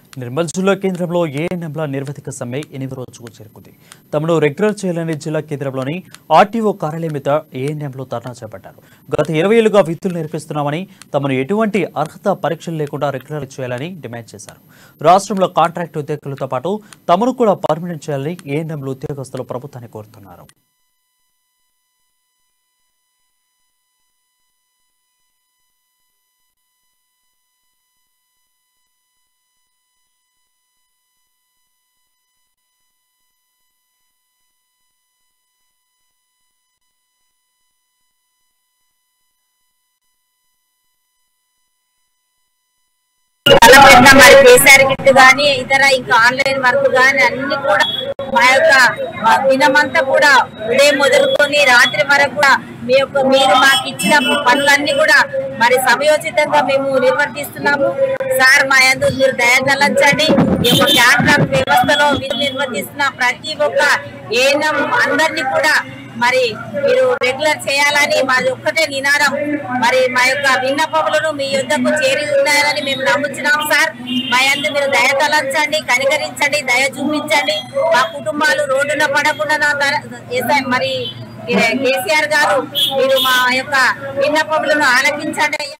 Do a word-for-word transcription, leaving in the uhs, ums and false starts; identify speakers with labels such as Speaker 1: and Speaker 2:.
Speaker 1: నిర్మల్ జిల్లా కేంద్రంలో ఏఎన్ఎంల నిర్వధిక సమ్మె ఎనిమిది రోజుకు చేరుకుంది. తమను రెగ్యులర్ చేయాలని జిల్లా కేంద్రంలోని ఆర్టీఓ కార్యాలయం మీద ఏఎన్ఎంలు ధర్నా చేపట్టారు. గత ఇరవై ఏళ్లుగా విధులు నిర్వహిస్తున్నామని, తమను ఎటువంటి అర్హత పరీక్షలు లేకుండా రెగ్యులర్ చేయాలని డిమాండ్ చేశారు. రాష్ట్రంలో కాంట్రాక్ట్ ఉద్యోగులతో పాటు తమను కూడా పర్మనెంట్ చేయాలని ఏఎన్ఎంలు ఉద్యోగస్తులు ప్రభుత్వాన్ని కోరుతున్నారు.
Speaker 2: మరి కేసీఆర్ కిట్ గానీ ఇతర ఇంకా ఆన్లైన్ వర్క్ గానీ అన్ని కూడా మా యొక్క దినమంతా కూడా ఉదయం మొదలుకొని రాత్రి వరకు కూడా మీ యొక్క మీరు మాకు ఇచ్చిన పనులన్నీ కూడా మరి సమయోచితంగా మేము నిర్వర్తిస్తున్నాము. సార్ మా యందు మీరు దయతలంచండి. ఈ యొక్క కాంట్రాక్ట్ వ్యవస్థలో మీరు నిర్వర్తిస్తున్న ప్రతి ఒక్క ఏఎన్ఎం అందరినీ కూడా మరి మీరు రెగ్యులర్ చేయాలని మాది ఒక్కటే నినాదం. మరి మా యొక్క విన్నపములను మీ యుద్ధకు చేరి ఉన్నాయని మేము నమ్ముతున్నాం. సార్ మా యందు మీరు దయ తలంచండి, కనికరించండి, దయ చూపించండి. మా కుటుంబాలు రోడ్డున పడకుండా మరి కేసీఆర్ గారు మీరు మా యొక్క విన్నపములను ఆలకించండి.